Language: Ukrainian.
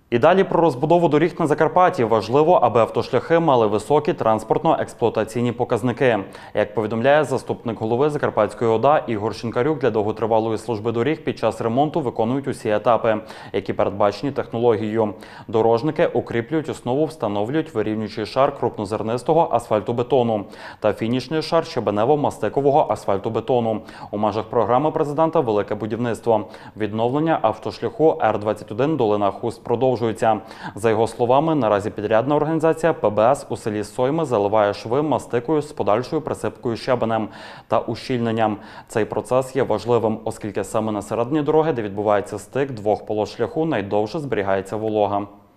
І далі про розбудову доріг на Закарпатті. Важливо, аби автошляхи мали високі транспортно-експлуатаційні показники. Як повідомляє заступник голови Закарпатської ОДА Ігор Шинкарюк, для довготривалої служби доріг під час ремонту виконують усі етапи, які передбачені технологією. Дорожники укріплюють основу, встановлюють вирівнюючий шар крупнозернистого асфальтобетону та фінішний шар щебенево-мастикового асфальтобетону. У межах програми президента «Велике будівництво». Відновлення автошляху Р-21 Долина-Хуст продовжується. За його словами, наразі підрядна організація ПБС у селі Сойми заливає шви мастикою з подальшою присипкою щебенем та ущільненням. Цей процес є важливим, оскільки саме на середині дороги, де відбувається стик двох полос шляху, найдовше зберігається волога.